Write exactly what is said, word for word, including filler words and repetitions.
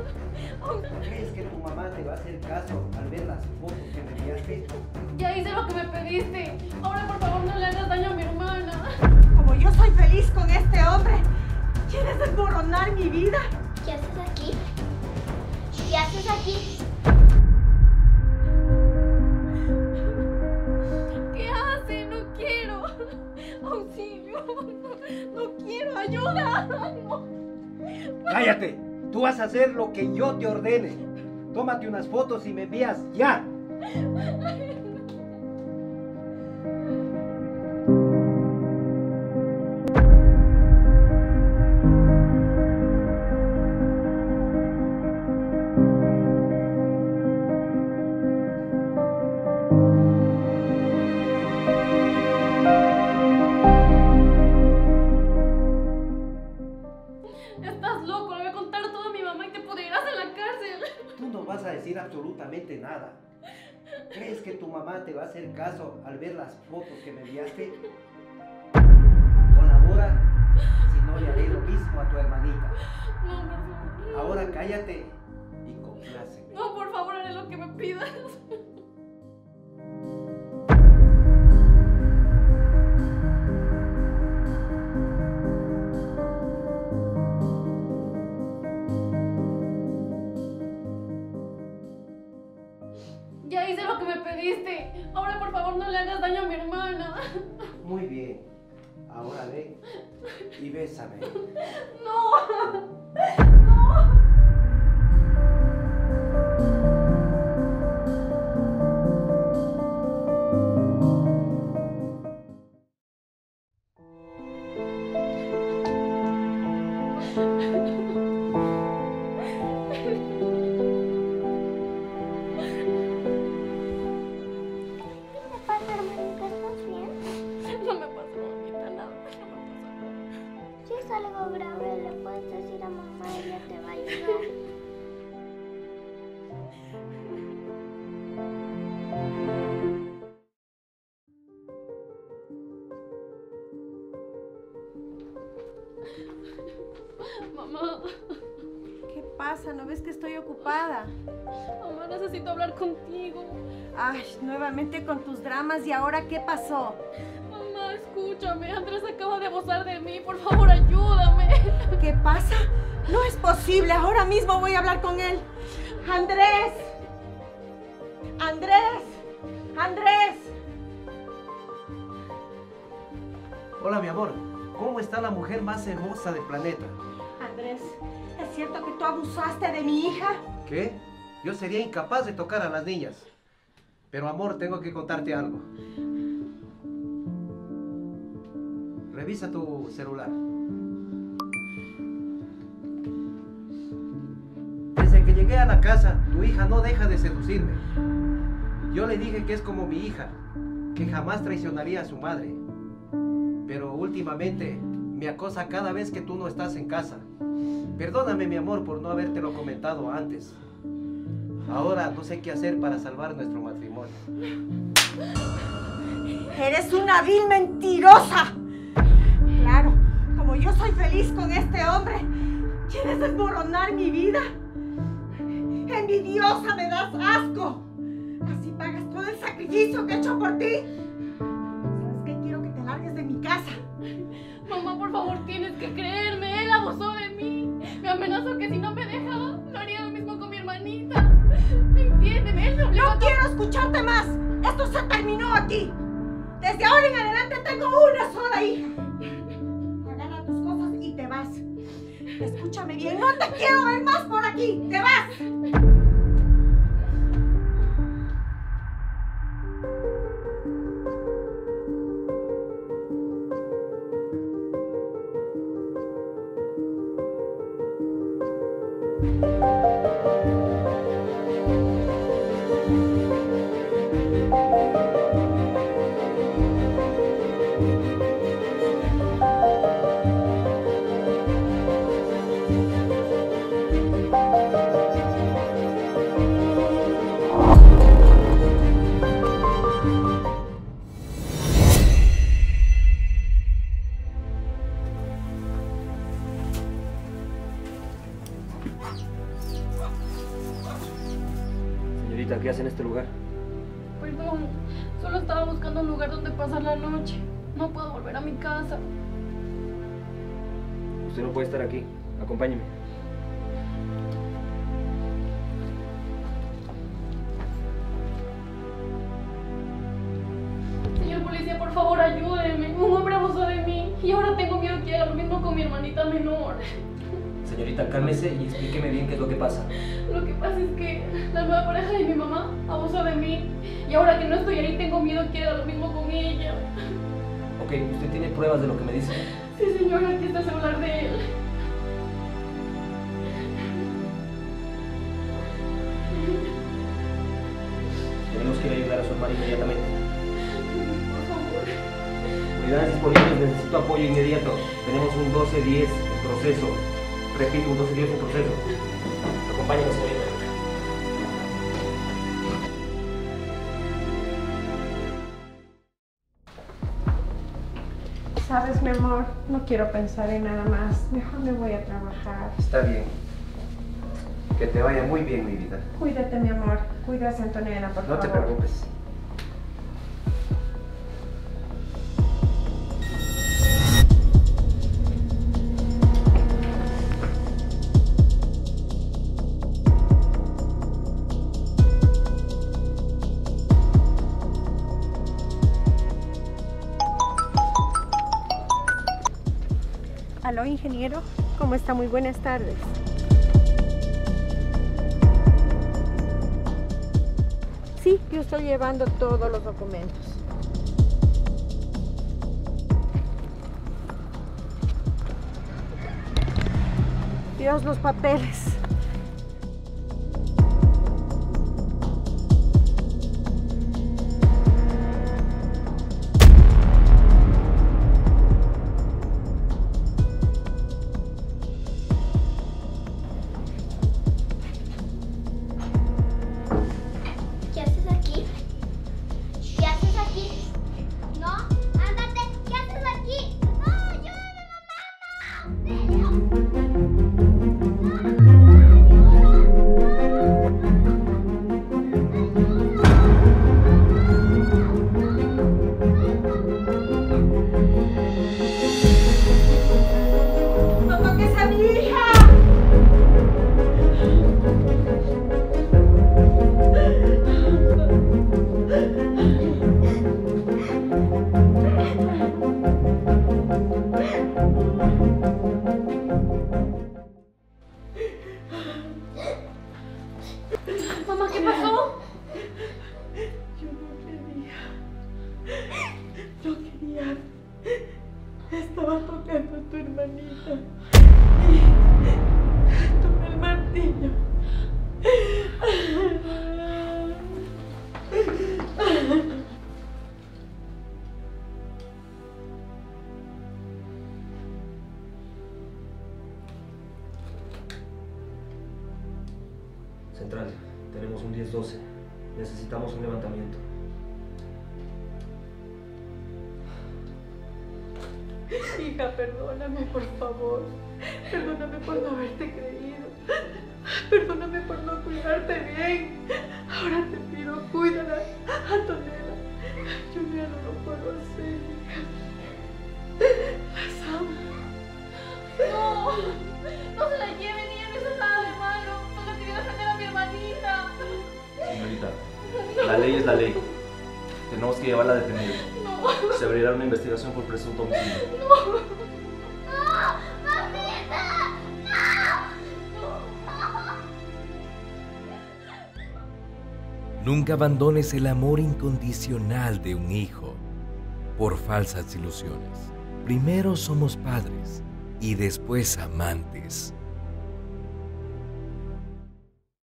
¿Crees que tu mamá te va a hacer caso al ver las fotos que me enviaste? Ya hice lo que me pediste. Ahora por favor no le hagas daño a mi hermana. Como yo soy feliz con este hombre, ¿quieres desmoronar mi vida? ¿Qué haces aquí? ¿Qué haces aquí? ¿Qué hace? No quiero. Auxilio. No quiero. Ayuda. No. ¡Cállate! Tú vas a hacer lo que yo te ordene. Tómate unas fotos y me envías ya. Estás loco. Le voy a contar todo a mi mamá y te pudrirás en la cárcel. Tú no vas a decir absolutamente nada. ¿Crees que tu mamá te va a hacer caso al ver las fotos que me enviaste? Colabora, si no le haré lo mismo a tu hermanita. No, por favor. Ahora cállate y compláceme. No, por favor, haré lo que me pidas. Ya hice lo que me pediste. Ahora por favor no le hagas daño a mi hermana. Muy bien. Ahora ven y bésame. No. No. No me pasa, mamita, nada. No me pasa nada. Si es algo grave, le puedes decir a mamá, ella te va a ayudar. Mamá, ¿Qué pasa? ¿No ves que estoy ocupada? mamá, necesito hablar contigo. Ay, nuevamente con tus dramas. ¿Y ahora qué pasó? Mamá, escúchame. Andrés acaba de abusar de mí. Por favor, ayúdame. ¿Qué pasa? No es posible. Ahora mismo voy a hablar con él. Andrés. Andrés. Andrés. Hola, mi amor. ¿Cómo está la mujer más hermosa del planeta? Andrés, ¿es cierto que tú abusaste de mi hija? ¿Qué? Yo sería incapaz de tocar a las niñas. Pero, amor, tengo que contarte algo. Revisa tu celular. Desde que llegué a la casa, tu hija no deja de seducirme. Yo le dije que es como mi hija, que jamás traicionaría a su madre. Pero últimamente me acosa cada vez que tú no estás en casa. Perdóname, mi amor, por no habértelo comentado antes. Ahora no sé qué hacer para salvar nuestro matrimonio. ¡Eres una vil mentirosa! Claro, como yo soy feliz con este hombre, ¿quieres desmoronar mi vida? ¡Envidiosa, me das asco! Así pagas todo el sacrificio que he hecho por ti. ¿Sabes qué? Quiero que te largues de mi casa. Mamá, por favor, tienes que creerme. Él abusó de mí. Me amenazó que si no me dejaba, lo haría lo mismo con mi hermanita. Entiéndeme, él me obligó a... No quiero escucharte más. Esto se terminó aquí. Desde ahora en adelante tengo una sola hija. Agarra tus cosas y te vas. Escúchame bien, no te quiero ver más por aquí. ¡Te vas! Señorita, ¿qué hace en este lugar? Perdón, solo estaba buscando un lugar donde pasar la noche. No puedo volver a mi casa. Usted no puede estar aquí. Acompáñeme. Señor policía, por favor, ayúdeme. Un hombre abusó de mí y ahora tengo miedo que haga lo mismo con mi hermanita menor. Señorita, cálmese y explíqueme bien qué es lo que pasa. Lo que pasa es que la nueva pareja de mi mamá abusó de mí y ahora que no estoy ahí tengo miedo que haga lo mismo con ella. Ok, ¿usted tiene pruebas de lo que me dice? Sí, señora, aquí está el celular de él. Tenemos que ir a ayudar a su hermana inmediatamente. Por favor. Unidades disponibles, necesito apoyo inmediato. Tenemos un doce diez en proceso. Repito, un doce diez en proceso. Acompáñenos, señorita. Sabes, mi amor, no quiero pensar en nada más. Mejor me voy a trabajar. Está bien. Que te vaya muy bien, mi vida. Cuídate, mi amor. Cuídate, Antonella, por No favor. te preocupes. Aló, ingeniero. ¿Cómo está? Muy buenas tardes. Sí, yo estoy llevando todos los documentos. Dios, los papeles. ¿Qué haces aquí? ¿Qué haces aquí? No, ándate. ¿Qué haces aquí? No, ayúdame, mamá. No. ¡No toques a mi hija! Mamá, ¿qué pasó? Yo no quería. No quería. Estaba tocando a tu hermanita. Y tomé el martillo. Central, tenemos un diez doce. Necesitamos un levantamiento. Hija, perdóname, por favor. Perdóname por no haberte creído. Perdóname por no cuidarte bien. Ahora te pido, cuídala, Antonella. Yo ya no lo puedo hacer, hija. Las amo. No, no se la lleven, ella no hizo nada de malo. Solo quería defender a mi hermanita. Señorita, la ley es la ley. Tenemos que llevarla detenida. No. Se abrirá una investigación por presunto homicidio. No. ¡No! ¡Mamita! Nunca abandones el amor incondicional de un hijo por falsas ilusiones. Primero somos padres y después amantes.